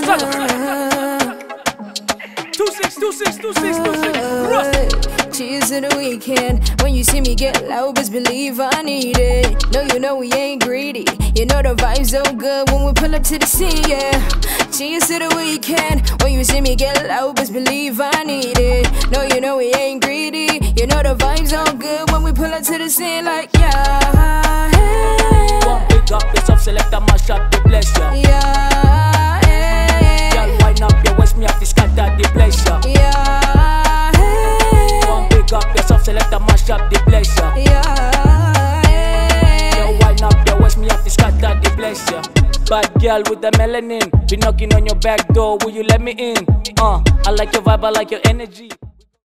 Cheers to the weekend. When you see me get loud, best believe I need it. No, you know we ain't greedy. You know the vibe's so good when we pull up to the scene, yeah. Cheers to the weekend. When you see me get loud, best believe I need it. No, you know we ain't greedy. You know the vibe's so good when we pull up to the scene, like, yeah. Hey. One big up yourself, select a mash up the bless ya. Yeah. Hey. Girl, wind up your waist, me have to scatter the bless ya. Yeah. Up yourself, select a mash up the bless ya. Girl, wind up your waist, me have to scatter the bless ya. Bad girl with the melanin, be knocking on your back door, will you let me in? I like your vibe, I like your energy.